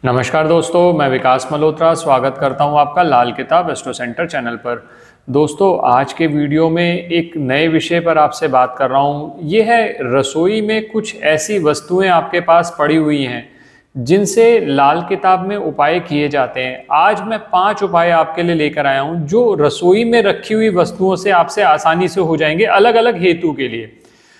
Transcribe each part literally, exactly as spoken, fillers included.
नमस्कार दोस्तों, मैं विकास मल्होत्रा स्वागत करता हूं आपका लाल किताब एस्ट्रो सेंटर चैनल पर। दोस्तों, आज के वीडियो में एक नए विषय पर आपसे बात कर रहा हूं। ये है रसोई में कुछ ऐसी वस्तुएं आपके पास पड़ी हुई हैं जिनसे लाल किताब में उपाय किए जाते हैं। आज मैं पांच उपाय आपके लिए लेकर आया हूं जो रसोई में रखी हुई वस्तुओं से आपसे आसानी से हो जाएंगे, अलग अलग हेतु के लिए।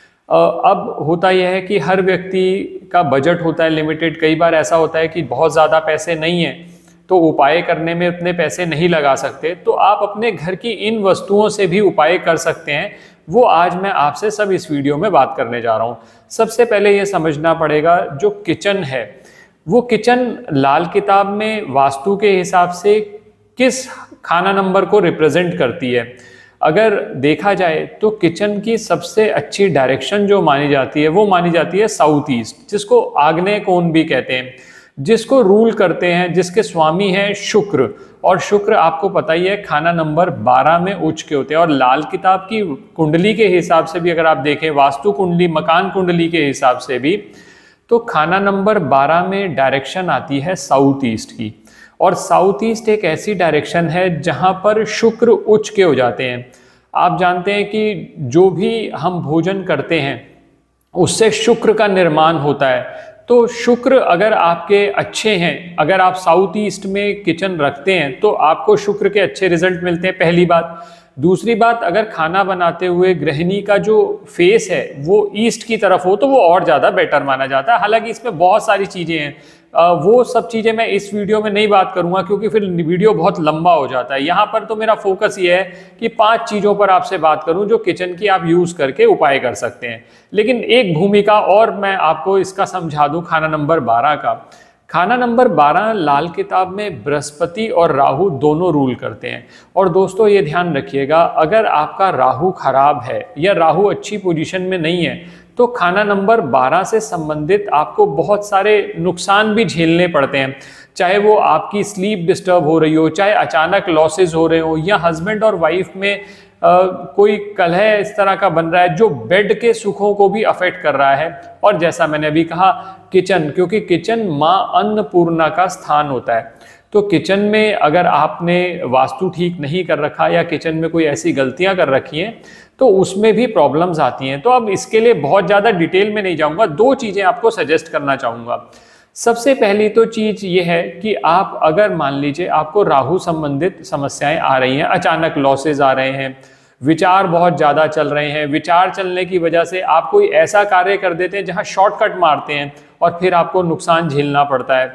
अब होता यह है कि हर व्यक्ति का बजट होता है लिमिटेड। कई बार ऐसा होता है कि बहुत ज़्यादा पैसे नहीं हैं तो उपाय करने में उतने पैसे नहीं लगा सकते, तो आप अपने घर की इन वस्तुओं से भी उपाय कर सकते हैं। वो आज मैं आपसे सब इस वीडियो में बात करने जा रहा हूँ। सबसे पहले ये समझना पड़ेगा, जो किचन है वो किचन लाल किताब में वास्तु के हिसाब से किस खाना नंबर को रिप्रेजेंट करती है। अगर देखा जाए तो किचन की सबसे अच्छी डायरेक्शन जो मानी जाती है वो मानी जाती है साउथ ईस्ट, जिसको आग्नेय कोण भी कहते हैं, जिसको रूल करते हैं, जिसके स्वामी हैं शुक्र। और शुक्र आपको पता ही है खाना नंबर बारह में उच्च के होते हैं। और लाल किताब की कुंडली के हिसाब से भी अगर आप देखें, वास्तु कुंडली, मकान कुंडली के हिसाब से भी, तो खाना नंबर बारह में डायरेक्शन आती है साउथ ईस्ट की। और साउथ ईस्ट एक ऐसी डायरेक्शन है जहां पर शुक्र उच्च के हो जाते हैं। आप जानते हैं कि जो भी हम भोजन करते हैं उससे शुक्र का निर्माण होता है। तो शुक्र अगर आपके अच्छे हैं, अगर आप साउथ ईस्ट में किचन रखते हैं तो आपको शुक्र के अच्छे रिजल्ट मिलते हैं, पहली बात। दूसरी बात, अगर खाना बनाते हुए गृहिणी का जो फेस है वो ईस्ट की तरफ हो तो वो और ज़्यादा बेटर माना जाता है। हालांकि इसमें बहुत सारी चीज़ें हैं, वो सब चीज़ें मैं इस वीडियो में नहीं बात करूंगा क्योंकि फिर वीडियो बहुत लंबा हो जाता है। यहाँ पर तो मेरा फोकस ये है कि पांच चीज़ों पर आपसे बात करूं जो किचन की आप यूज़ करके उपाय कर सकते हैं। लेकिन एक भूमिका और मैं आपको इसका समझा दूं, खाना नंबर बारह का। खाना नंबर बारह लाल किताब में बृहस्पति और राहु दोनों रूल करते हैं। और दोस्तों ये ध्यान रखिएगा, अगर आपका राहु खराब है या राहु अच्छी पोजीशन में नहीं है तो खाना नंबर बारह से संबंधित आपको बहुत सारे नुकसान भी झेलने पड़ते हैं। चाहे वो आपकी स्लीप डिस्टर्ब हो रही हो, चाहे अचानक लॉसेस हो रहे हो, या हस्बैंड और वाइफ में आ, कोई कलह इस तरह का बन रहा है जो बेड के सुखों को भी अफेक्ट कर रहा है। और जैसा मैंने अभी कहा, किचन, क्योंकि किचन माँ अन्नपूर्णा का स्थान होता है, तो किचन में अगर आपने वास्तु ठीक नहीं कर रखा या किचन में कोई ऐसी गलतियां कर रखी हैं तो उसमें भी प्रॉब्लम्स आती हैं। तो अब इसके लिए बहुत ज़्यादा डिटेल में नहीं जाऊंगा, दो चीज़ें आपको सजेस्ट करना चाहूँगा। सबसे पहली तो चीज़ ये है कि आप अगर मान लीजिए आपको राहु संबंधित समस्याएं आ रही हैं, अचानक लॉसेज आ रहे हैं, विचार बहुत ज़्यादा चल रहे हैं, विचार चलने की वजह से आप कोई ऐसा कार्य कर देते हैं जहां शॉर्टकट मारते हैं और फिर आपको नुकसान झेलना पड़ता है,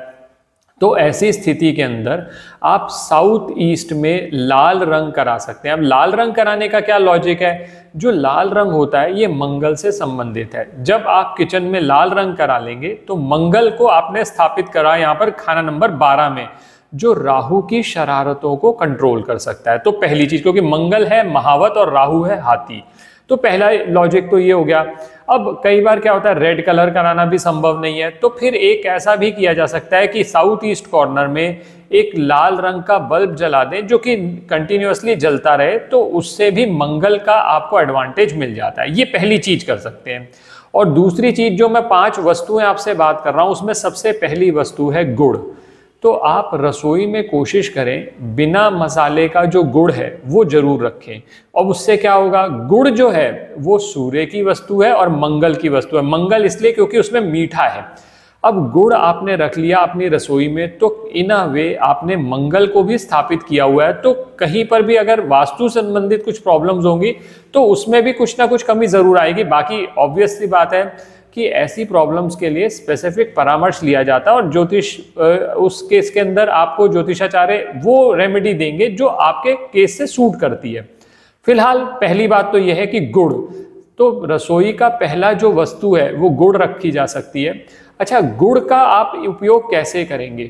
तो ऐसी स्थिति के अंदर आप साउथ ईस्ट में लाल रंग करा सकते हैं। अब लाल रंग कराने का क्या लॉजिक है? जो लाल रंग होता है ये मंगल से संबंधित है। जब आप किचन में लाल रंग करा लेंगे तो मंगल को आपने स्थापित करा यहाँ पर खाना नंबर बारह में, जो राहु की शरारतों को कंट्रोल कर सकता है। तो पहली चीज, क्योंकि मंगल है महावत और राहु है हाथी, तो पहला लॉजिक तो ये हो गया। अब कई बार क्या होता है, रेड कलर कराना भी संभव नहीं है, तो फिर एक ऐसा भी किया जा सकता है कि साउथ ईस्ट कॉर्नर में एक लाल रंग का बल्ब जला दें जो कि कंटिन्यूअसली जलता रहे, तो उससे भी मंगल का आपको एडवांटेज मिल जाता है। ये पहली चीज कर सकते हैं। और दूसरी चीज, जो मैं पांच वस्तुएं आपसे बात कर रहा हूं उसमें सबसे पहली वस्तु है गुड़। तो आप रसोई में कोशिश करें बिना मसाले का जो गुड़ है वो जरूर रखें। और उससे क्या होगा, गुड़ जो है वो सूर्य की वस्तु है और मंगल की वस्तु है। मंगल इसलिए क्योंकि उसमें मीठा है। अब गुड़ आपने रख लिया अपनी रसोई में तो इन अ वे आपने मंगल को भी स्थापित किया हुआ है। तो कहीं पर भी अगर वास्तु संबंधित कुछ प्रॉब्लम्स होंगी तो उसमें भी कुछ ना कुछ कमी जरूर आएगी। बाकी ऑब्वियस सी बात है कि ऐसी प्रॉब्लम्स के लिए स्पेसिफिक परामर्श लिया जाता है और ज्योतिष उस केस के अंदर आपको ज्योतिषाचार्य वो रेमेडी देंगे जो आपके केस से सूट करती है। फिलहाल पहली बात तो यह है कि गुड़, तो रसोई का पहला जो वस्तु है वो गुड़ रखी जा सकती है। अच्छा, गुड़ का आप उपयोग कैसे करेंगे?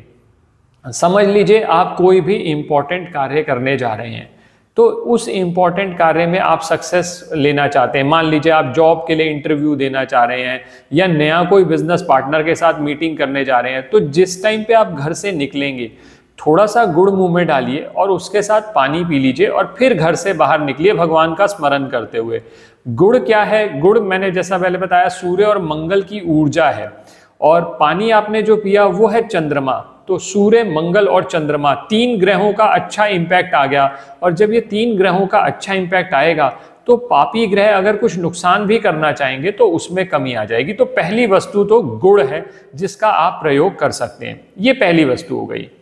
समझ लीजिए आप कोई भी इंपॉर्टेंट कार्य करने जा रहे हैं, तो उस इम्पॉर्टेंट कार्य में आप सक्सेस लेना चाहते हैं। मान लीजिए आप जॉब के लिए इंटरव्यू देना चाह रहे हैं या नया कोई बिजनेस पार्टनर के साथ मीटिंग करने जा रहे हैं, तो जिस टाइम पे आप घर से निकलेंगे थोड़ा सा गुड़ मुंह में डालिए और उसके साथ पानी पी लीजिए और फिर घर से बाहर निकलिए भगवान का स्मरण करते हुए। गुड़ क्या है? गुड़ मैंने जैसा पहले बताया सूर्य और मंगल की ऊर्जा है, और पानी आपने जो पिया वो है चंद्रमा। तो सूर्य, मंगल और चंद्रमा, तीन ग्रहों का अच्छा इंपैक्ट आ गया। और जब ये तीन ग्रहों का अच्छा इंपैक्ट आएगा तो पापी ग्रह अगर कुछ नुकसान भी करना चाहेंगे तो उसमें कमी आ जाएगी। तो पहली वस्तु तो गुड़ है जिसका आप प्रयोग कर सकते हैं, ये पहली वस्तु हो गई।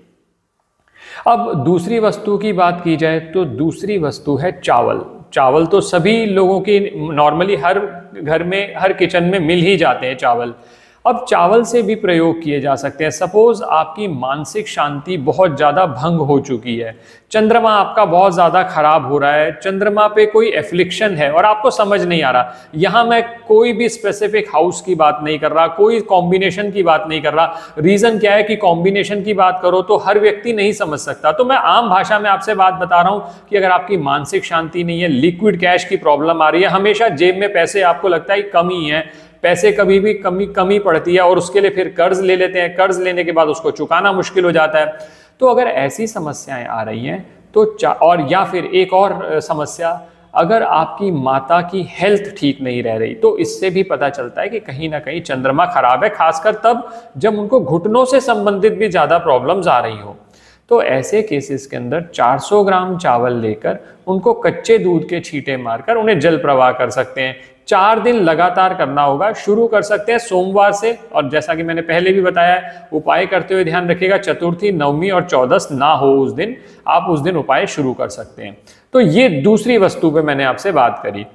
अब दूसरी वस्तु की बात की जाए तो दूसरी वस्तु है चावल। चावल तो सभी लोगों की नॉर्मली हर घर में, हर किचन में मिल ही जाते हैं चावल। अब चावल से भी प्रयोग किए जा सकते हैं। सपोज आपकी मानसिक शांति बहुत ज़्यादा भंग हो चुकी है, चंद्रमा आपका बहुत ज़्यादा खराब हो रहा है, चंद्रमा पे कोई एफ्लिक्शन है और आपको समझ नहीं आ रहा। यहाँ मैं कोई भी स्पेसिफिक हाउस की बात नहीं कर रहा, कोई कॉम्बिनेशन की बात नहीं कर रहा। रीज़न क्या है कि कॉम्बिनेशन की बात करो तो हर व्यक्ति नहीं समझ सकता। तो मैं आम भाषा में आपसे बात बता रहा हूँ कि अगर आपकी मानसिक शांति नहीं है, लिक्विड कैश की प्रॉब्लम आ रही है, हमेशा जेब में पैसे आपको लगता है कमी है, पैसे कभी भी कमी कमी पड़ती है और उसके लिए फिर कर्ज ले लेते हैं, कर्ज लेने के बाद उसको चुकाना मुश्किल हो जाता है। तो अगर ऐसी समस्याएं आ रही हैं तो और या फिर एक और समस्या, अगर आपकी माता की हेल्थ ठीक नहीं रह रही तो इससे भी पता चलता है कि कहीं ना कहीं चंद्रमा खराब है, खासकर तब जब उनको घुटनों से संबंधित भी ज़्यादा प्रॉब्लम्स आ रही हो। तो ऐसे केसेस के अंदर चार सौ ग्राम चावल लेकर उनको कच्चे दूध के छींटे मारकर उन्हें जल प्रवाह कर सकते हैं। चार दिन लगातार करना होगा। शुरू कर सकते हैं सोमवार से, और जैसा कि मैंने पहले भी बताया उपाय करते हुए ध्यान रखिएगा चतुर्थी, नवमी और चौदस ना हो उस दिन, आप उस दिन उपाय शुरू कर सकते हैं। तो ये दूसरी वस्तु पे मैंने आपसे बात करी।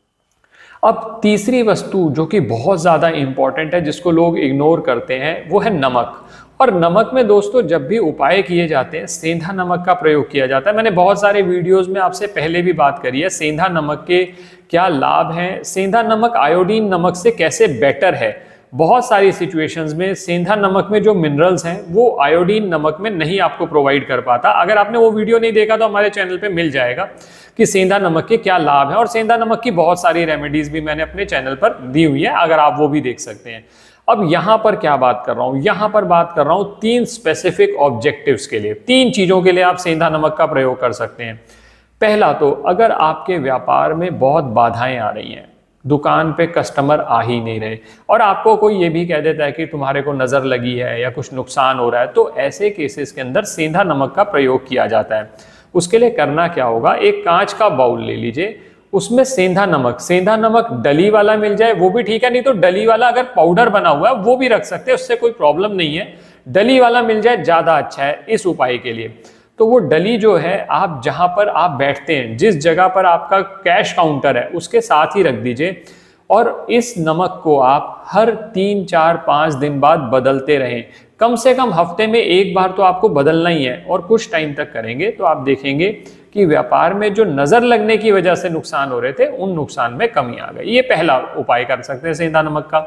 अब तीसरी वस्तु जो कि बहुत ज़्यादा इंपॉर्टेंट है, जिसको लोग इग्नोर करते हैं, वो है नमक। और नमक में दोस्तों जब भी उपाय किए जाते हैं सेंधा नमक का प्रयोग किया जाता है। मैंने बहुत सारे वीडियोस में आपसे पहले भी बात करी है सेंधा नमक के क्या लाभ हैं, सेंधा नमक आयोडीन नमक से कैसे बेटर है। बहुत सारी सिचुएशंस में सेंधा नमक में जो मिनरल्स हैं वो आयोडीन नमक में नहीं आपको प्रोवाइड कर पाता। अगर आपने वो वीडियो नहीं देखा तो हमारे चैनल पे मिल जाएगा कि सेंधा नमक के क्या लाभ हैं, और सेंधा नमक की बहुत सारी रेमेडीज भी मैंने अपने चैनल पर दी हुई है, अगर आप वो भी देख सकते हैं। अब यहां पर क्या बात कर रहा हूं, यहां पर बात कर रहा हूं तीन स्पेसिफिक ऑब्जेक्टिव्स के लिए, तीन चीजों के लिए आप सेंधा नमक का प्रयोग कर सकते हैं। पहला तो अगर आपके व्यापार में बहुत बाधाएं आ रही हैं, दुकान पे कस्टमर आ ही नहीं रहे और आपको कोई ये भी कह देता है कि तुम्हारे को नजर लगी है या कुछ नुकसान हो रहा है, तो ऐसे केसेस के अंदर सेंधा नमक का प्रयोग किया जाता है। उसके लिए करना क्या होगा, एक कांच का बाउल ले लीजिए, उसमें सेंधा नमक, सेंधा नमक डली वाला मिल जाए वो भी ठीक है, नहीं तो डली वाला अगर पाउडर बना हुआ है वो भी रख सकते हैं, उससे कोई प्रॉब्लम नहीं है। डली वाला मिल जाए ज्यादा अच्छा है इस उपाय के लिए। तो वो डली जो है आप जहां पर आप बैठते हैं, जिस जगह पर आपका कैश काउंटर है उसके साथ ही रख दीजिए, और इस नमक को आप हर तीन चार पाँच दिन बाद बदलते रहें। कम से कम हफ्ते में एक बार तो आपको बदलना ही है, और कुछ टाइम तक करेंगे तो आप देखेंगे कि व्यापार में जो नजर लगने की वजह से नुकसान हो रहे थे उन नुकसान में कमी आ गई। ये पहला उपाय कर सकते हैं सेंधा नमक का।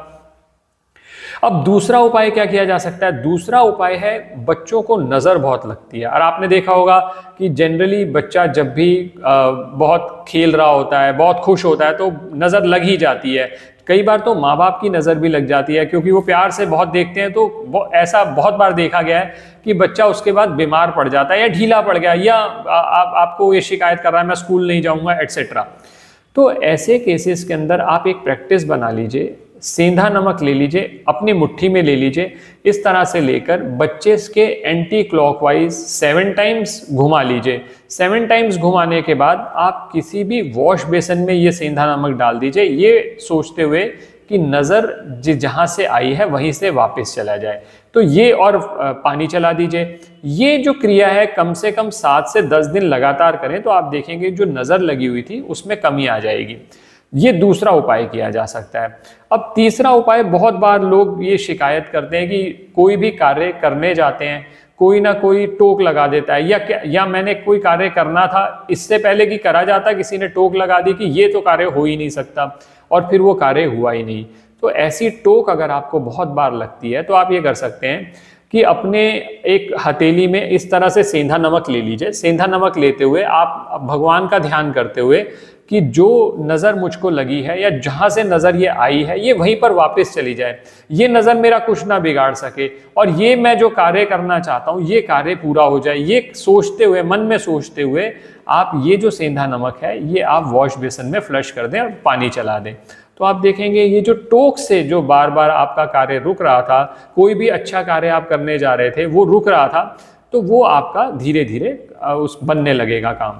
अब दूसरा उपाय क्या किया जा सकता है, दूसरा उपाय है बच्चों को नजर बहुत लगती है, और आपने देखा होगा कि जनरली बच्चा जब भी बहुत खेल रहा होता है, बहुत खुश होता है तो नजर लग ही जाती है। कई बार तो माँ बाप की नज़र भी लग जाती है क्योंकि वो प्यार से बहुत देखते हैं। तो ऐसा बहुत बार देखा गया है कि बच्चा उसके बाद बीमार पड़ जाता है या ढीला पड़ गया, या आ, आप, आपको ये शिकायत कर रहा है मैं स्कूल नहीं जाऊंगा एटसेट्रा। तो ऐसे केसेस के अंदर आप एक प्रैक्टिस बना लीजिए, सेंधा नमक ले लीजिए, अपनी मुट्ठी में ले लीजिए, इस तरह से लेकर बच्चे के एंटी क्लॉकवाइज सेवन टाइम्स घुमा लीजिए। सेवन टाइम्स घुमाने के बाद आप किसी भी वॉश बेसन में ये सेंधा नमक डाल दीजिए, ये सोचते हुए कि नज़र जहाँ से आई है वहीं से वापस चला जाए। तो ये, और पानी चला दीजिए। ये जो क्रिया है कम से कम सात से दस दिन लगातार करें तो आप देखेंगे जो नज़र लगी हुई थी उसमें कमी आ जाएगी। ये दूसरा उपाय किया जा सकता है। अब तीसरा उपाय, बहुत बार लोग ये शिकायत करते हैं कि कोई भी कार्य करने जाते हैं कोई ना कोई टोक लगा देता है, या या मैंने कोई कार्य करना था, इससे पहले कि करा जाता किसी ने टोक लगा दी कि ये तो कार्य हो ही नहीं सकता, और फिर वो कार्य हुआ ही नहीं। तो ऐसी टोक अगर आपको बहुत बार लगती है तो आप ये कर सकते हैं कि अपने एक हथेली में इस तरह से सेंधा नमक ले लीजिए। सेंधा नमक लेते हुए आप भगवान का ध्यान करते हुए कि जो नज़र मुझको लगी है या जहाँ से नज़र ये आई है ये वहीं पर वापस चली जाए, ये नज़र मेरा कुछ ना बिगाड़ सके, और ये मैं जो कार्य करना चाहता हूँ ये कार्य पूरा हो जाए। ये सोचते हुए, मन में सोचते हुए आप ये जो सेंधा नमक है ये आप वॉश बेसन में फ्लश कर दें और पानी चला दें। तो आप देखेंगे ये जो टोक से जो बार बार आपका कार्य रुक रहा था, कोई भी अच्छा कार्य आप करने जा रहे थे वो रुक रहा था, तो वो आपका धीरे धीरे उस बनने लगेगा काम।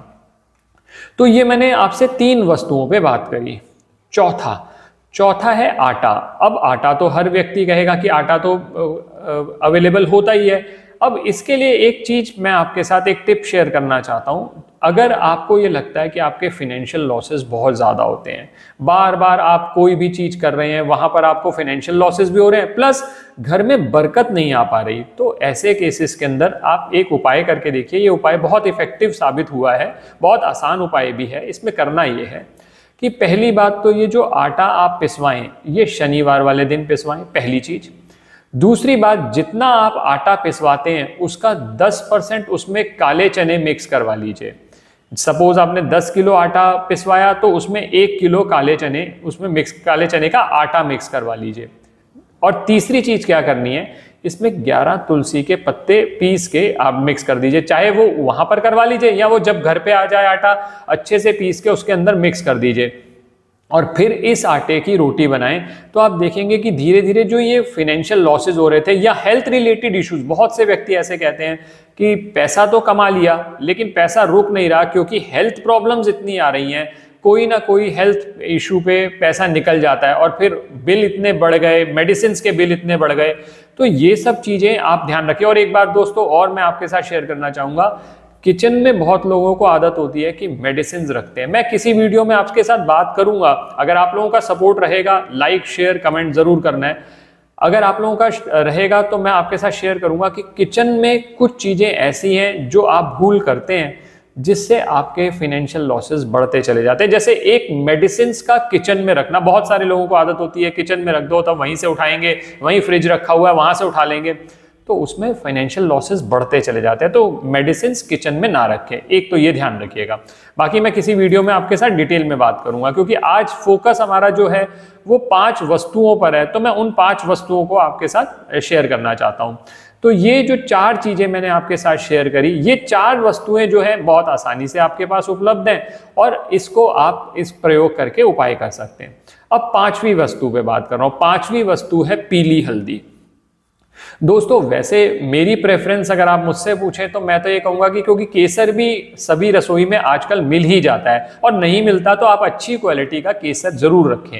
तो ये मैंने आपसे तीन वस्तुओं पे बात करी। चौथा चौथा है आटा। अब आटा तो हर व्यक्ति कहेगा कि आटा तो अवेलेबल होता ही है। अब इसके लिए एक चीज मैं आपके साथ एक टिप शेयर करना चाहता हूं। अगर आपको ये लगता है कि आपके फाइनेंशियल लॉसेस बहुत ज्यादा होते हैं, बार बार आप कोई भी चीज कर रहे हैं वहां पर आपको फाइनेंशियल लॉसेस भी हो रहे हैं, प्लस घर में बरकत नहीं आ पा रही, तो ऐसे केसेस के अंदर आप एक उपाय करके देखिए। ये उपाय बहुत इफेक्टिव साबित हुआ है, बहुत आसान उपाय भी है। इसमें करना ये है कि पहली बात तो ये जो आटा आप पिसवाएं, ये शनिवार वाले दिन पिसवाएं, पहली चीज। दूसरी बात, जितना आप आटा पिसवाते हैं उसका दस परसेंट उसमें काले चने मिक्स करवा लीजिए। सपोज आपने दस किलो आटा पिसवाया तो उसमें एक किलो काले चने उसमें मिक्स काले चने का आटा मिक्स करवा लीजिए। और तीसरी चीज क्या करनी है, इसमें ग्यारह तुलसी के पत्ते पीस के आप मिक्स कर दीजिए। चाहे वो वहां पर करवा लीजिए या वो जब घर पे आ जाए आटा अच्छे से पीस के उसके अंदर मिक्स कर दीजिए और फिर इस आटे की रोटी बनाएं। तो आप देखेंगे कि धीरे धीरे जो ये फाइनेंशियल लॉसेज हो रहे थे या हेल्थ रिलेटेड इश्यूज, बहुत से व्यक्ति ऐसे कहते हैं कि पैसा तो कमा लिया लेकिन पैसा रुक नहीं रहा क्योंकि हेल्थ प्रॉब्लम्स इतनी आ रही हैं, कोई ना कोई हेल्थ इशू पे पैसा निकल जाता है और फिर बिल इतने बढ़ गए, मेडिसिन के बिल इतने बढ़ गए। तो ये सब चीजें आप ध्यान रखिए। और एक बात दोस्तों और मैं आपके साथ शेयर करना चाहूंगा, किचन में बहुत लोगों को आदत होती है कि मेडिसिन रखते हैं। मैं किसी वीडियो में आपके साथ बात करूंगा, अगर आप लोगों का सपोर्ट रहेगा, लाइक शेयर कमेंट जरूर करना है। अगर आप लोगों का रहेगा तो मैं आपके साथ शेयर करूंगा कि किचन में कुछ चीजें ऐसी हैं जो आप भूल करते हैं जिससे आपके फाइनेंशियल लॉसेस बढ़ते चले जाते हैं। जैसे एक मेडिसिन का किचन में रखना, बहुत सारे लोगों को आदत होती है किचन में रख दो तब वहीं से उठाएंगे, वहीं फ्रिज रखा हुआ है वहां से उठा लेंगे, तो उसमें फाइनेंशियल लॉसेस बढ़ते चले जाते हैं। तो मेडिसिन किचन में ना रखें, एक तो ये ध्यान रखिएगा। बाकी मैं किसी वीडियो में आपके साथ डिटेल में बात करूंगा क्योंकि आज फोकस हमारा जो है वो पांच वस्तुओं पर है, तो मैं उन पांच वस्तुओं को आपके साथ शेयर करना चाहता हूं। तो ये जो चार चीजें मैंने आपके साथ शेयर करी, ये चार वस्तुएं जो है बहुत आसानी से आपके पास उपलब्ध हैं और इसको आप इस प्रयोग करके उपाय कर सकते हैं। अब पांचवी वस्तु पे बात कर रहा हूं। पांचवी वस्तु है पीली हल्दी। दोस्तों वैसे मेरी प्रेफरेंस अगर आप मुझसे पूछें तो मैं तो ये कहूंगा कि क्योंकि केसर भी सभी रसोई में आजकल मिल ही जाता है और नहीं मिलता तो आप अच्छी क्वालिटी का केसर जरूर रखें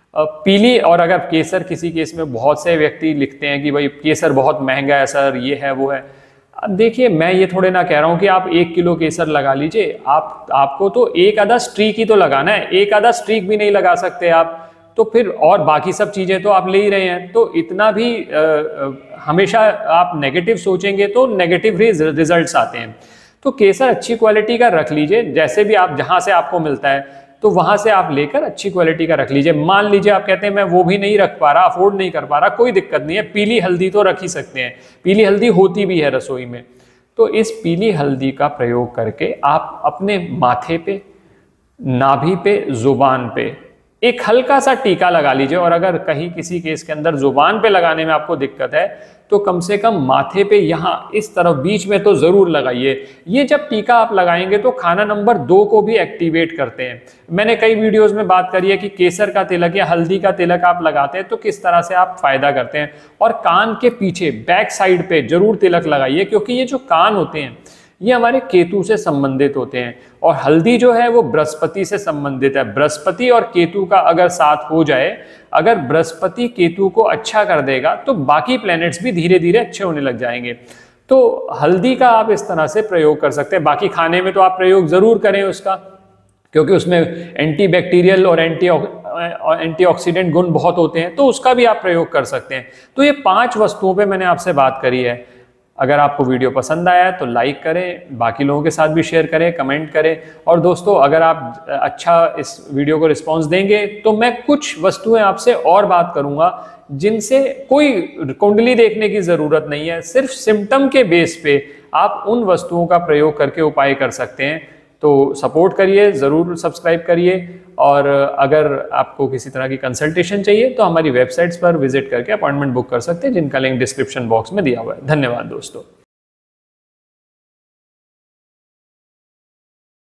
पीली। और अगर केसर किसी केस में बहुत से व्यक्ति लिखते हैं कि भाई केसर बहुत महंगा है सर, ये है वो है। अब देखिए मैं ये थोड़े ना कह रहा हूं कि आप एक किलो केसर लगा लीजिए, आप आपको तो एक आधा स्ट्रीक ही तो लगाना है, एक आधा स्ट्रीक भी नहीं लगा सकते आप तो फिर और बाकी सब चीजें तो आप ले ही रहे हैं। तो इतना भी आ, आ, हमेशा आप नेगेटिव सोचेंगे तो नेगेटिव ही रिजल्ट्स आते हैं। तो केसर अच्छी क्वालिटी का रख लीजिए, जैसे भी आप जहां से आपको मिलता है तो वहां से आप लेकर अच्छी क्वालिटी का रख लीजिए। मान लीजिए आप कहते हैं मैं वो भी नहीं रख पा रहा, अफोर्ड नहीं कर पा रहा, कोई दिक्कत नहीं है, पीली हल्दी तो रख ही सकते हैं, पीली हल्दी होती भी है रसोई में। तो इस पीली हल्दी का प्रयोग करके आप अपने माथे पे, नाभि पे, जुबान पे एक हल्का सा टीका लगा लीजिए। और अगर कहीं किसी केस के अंदर जुबान पे लगाने में आपको दिक्कत है तो कम से कम माथे पे यहाँ इस तरफ बीच में तो जरूर लगाइए। ये जब टीका आप लगाएंगे तो खाना नंबर दो को भी एक्टिवेट करते हैं। मैंने कई वीडियोस में बात करी है कि केसर का तिलक या हल्दी का तिलक आप लगाते हैं तो किस तरह से आप फायदा करते हैं। और कान के पीछे बैक साइड पे जरूर तिलक लगाइए क्योंकि ये जो कान होते हैं ये हमारे केतु से संबंधित होते हैं और हल्दी जो है वो बृहस्पति से संबंधित है। बृहस्पति और केतु का अगर साथ हो जाए, अगर बृहस्पति केतु को अच्छा कर देगा तो बाकी प्लैनेट्स भी धीरे धीरे अच्छे होने लग जाएंगे। तो हल्दी का आप इस तरह से प्रयोग कर सकते हैं। बाकी खाने में तो आप प्रयोग जरूर करें उसका, क्योंकि उसमें एंटी बैक्टीरियल और एंटी एंटीऑक्सीडेंट गुण बहुत होते हैं, तो उसका भी आप प्रयोग कर सकते हैं। तो ये पांच वस्तुओं पे मैंने आपसे बात करी है। अगर आपको वीडियो पसंद आया तो लाइक करें, बाकी लोगों के साथ भी शेयर करें, कमेंट करें। और दोस्तों अगर आप अच्छा इस वीडियो को रिस्पांस देंगे तो मैं कुछ वस्तुएं आपसे और बात करूंगा जिनसे कोई कुंडली देखने की जरूरत नहीं है, सिर्फ सिम्टम के बेस पे आप उन वस्तुओं का प्रयोग करके उपाय कर सकते हैं। तो सपोर्ट करिए, ज़रूर सब्सक्राइब करिए। और अगर आपको किसी तरह की कंसल्टेशन चाहिए तो हमारी वेबसाइट्स पर विजिट करके अपॉइंटमेंट बुक कर सकते हैं, जिनका लिंक डिस्क्रिप्शन बॉक्स में दिया हुआ है। धन्यवाद दोस्तों।